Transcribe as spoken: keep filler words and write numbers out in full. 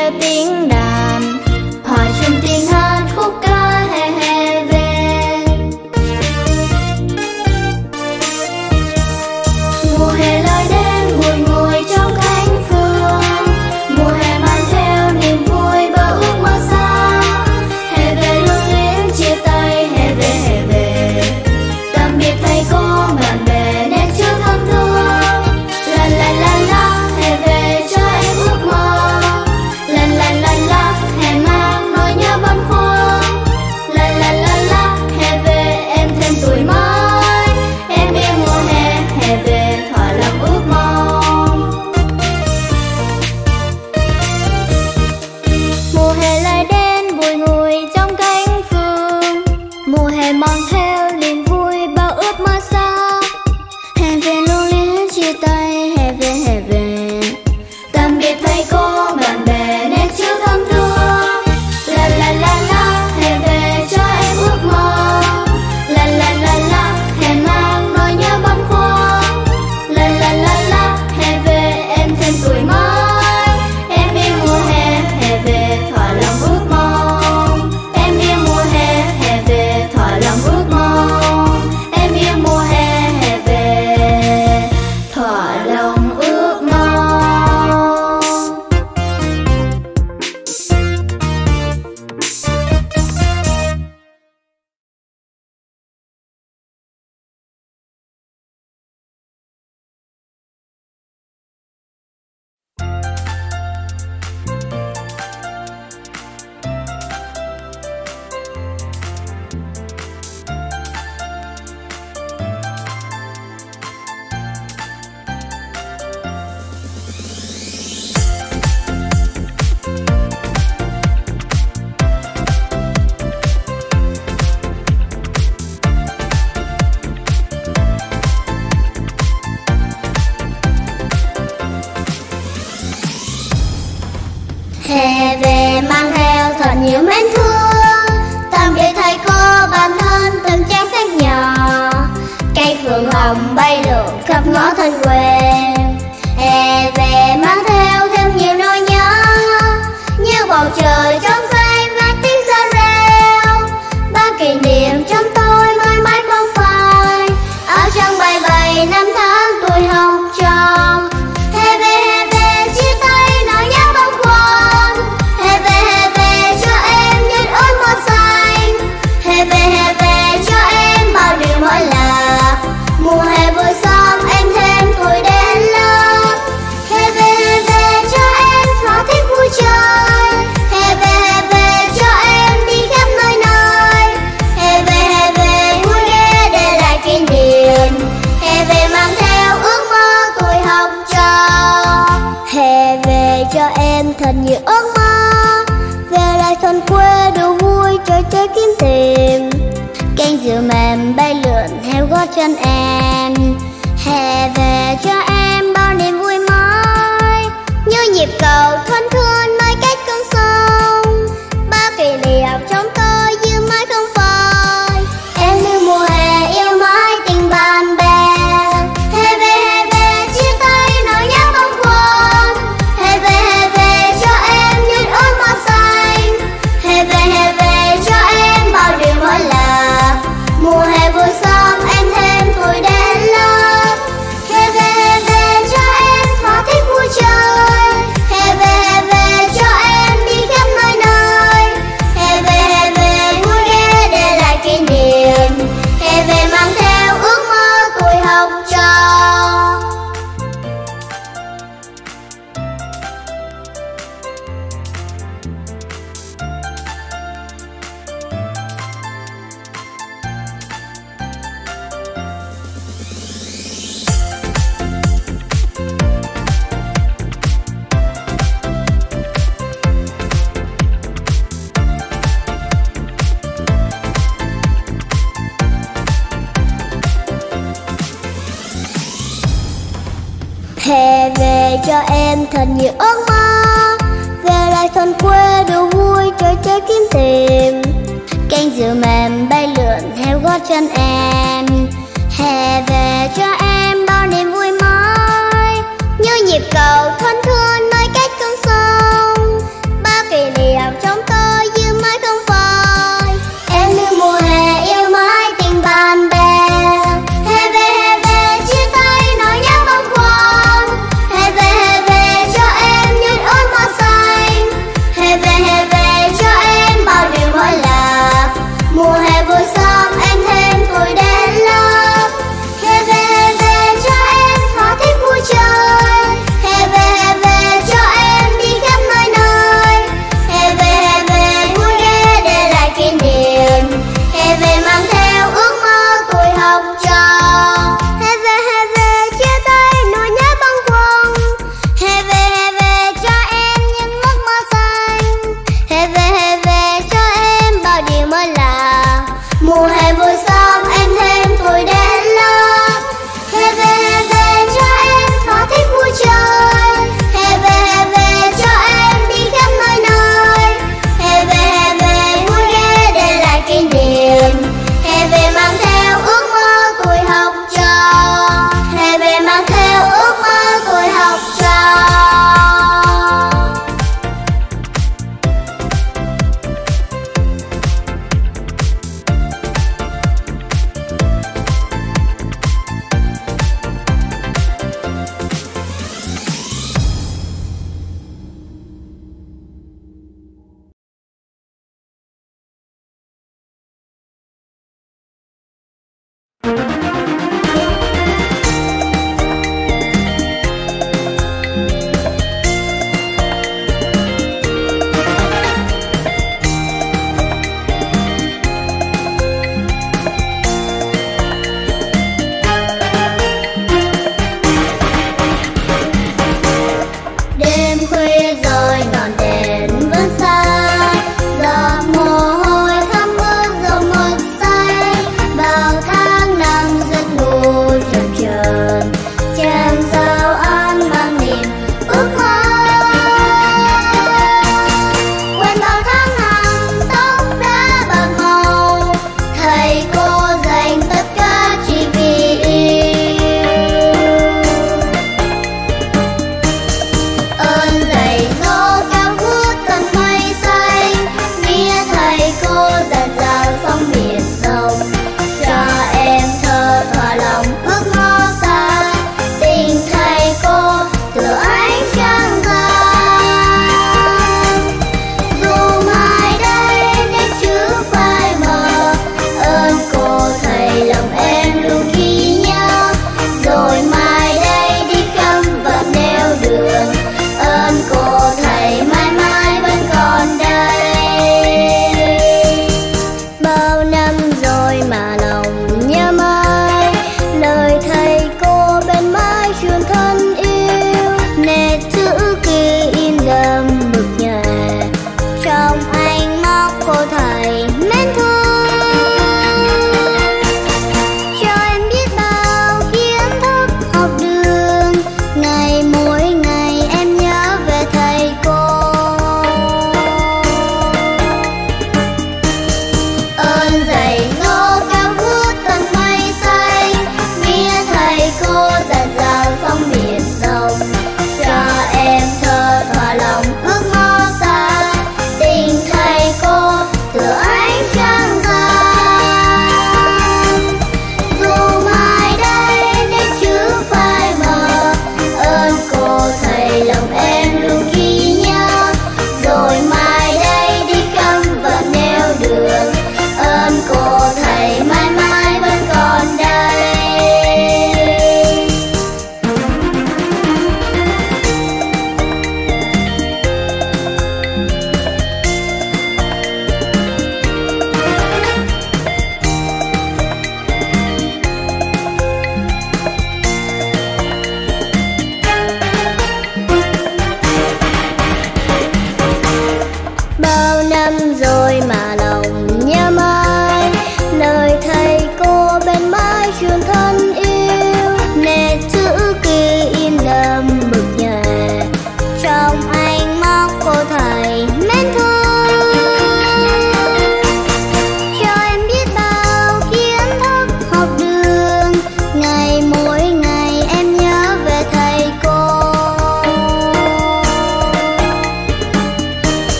theo tiếng đàn, hòa chung tiếng hát khúc ca hè hè về. Mùa hè lại đến bùi ngùi trong cánh phương, mùa hè mang theo niềm vui bao ước mơ xa. Hè về lưu luyến chia tay, hè về hè về, tạm biệt thầy cô bạn bè nên chưa thân thương. La la la la, hè về cho em ước mơ. La la la la, hè mang nỗi nhớ băn khoăn. La la la la, hè về em thêm tuổi mới. Em yêu mùa hè, hè về thỏa lòng ước mong. Mùa hè lại đến bùi ngùi trong cánh phương, mùa hè mang theo niềm vui bao ước mơ xa. Hè về lưu luyến chia tay, hè về hè về, tạm biệt thầy cô bạn bè nên chưa thân thương. La la la la, hè về cho em ước mơ. La la la la, hè mang nỗi nhớ băn khoăn. La la la la, hè về em thêm tuổi mới. Em yêu mùa hè, hè về thỏa lòng ước mong. Em yêu mùa hè, hè về thỏa lòng ước mong. Em yêu mùa hè, hè về thỏa lòng ước mong. Hè về mang theo thật nhiều mến thương, tạm biệt thầy cô bạn thân từng trang sách nhỏ. Cây phượng hồng bay lượn khắp ngõ thôn quê. Hè về mang theo thêm nhiều nỗi nhớ, như bầu trời trong xanh và tiếng sa reo. Bao kỷ niệm trong tôi mãi mãi không phai, áo trắng bay bay năm tháng tuổi học trò. Hè về hè về chia tay nỗi nhớ bâng khuâng. Hè về hè về cho em những ước mơ xanh. Hè về hè về cho em bao điều mới lạ. Mùa hè vừa xong em thêm tuổi đến lớp. Hè về hè về cho em thỏa thích vui chơi. Hè về hè về cho em đi khắp nơi nơi. Hè về hè về vui ghé để lại kỷ niệm. Hè về mang theo ước mơ tuổi học trò. Hè về cho em thật nhiều ước mơ, về lại thôn quê đủ vui chơi chơi kiếm tìm. Cánh diều mềm bay lượn theo gót chân em. Hè về cho em bao niềm vui mới, như nhịp cầu thuần thôn nơi cách con sông. Bao kỷ niệm trong tôi như mãi không phai. Em như mùa hè yêu mãi tình bạn bè. Hè về hè về chia tay nỗi nhớ bâng khuâng. Hè về hè về cho em những ước mơ xanh. Hè về hè về cho em bao điều mới lạ. Mùa hè vừa xong em thêm tuổi đến lớp. Hè về hè về cho em thỏa thích vui chơi. Hè về hè về cho em đi khắp nơi nơi. Hè về hè về vui ghé để lại kỷ niệm. Hè về mang theo ước mơ tuổi học trò. Hè về cho em thật nhiều ước mơ, về lại thôn quê đủ vui chơi chơi kiếm tìm. Cánh diều mềm bay lượn theo gót chân em. Hè về cho em bao niềm vui mới, như nhịp cầu thuần thôn nơi cách con sông. Bao năm rồi mà lòng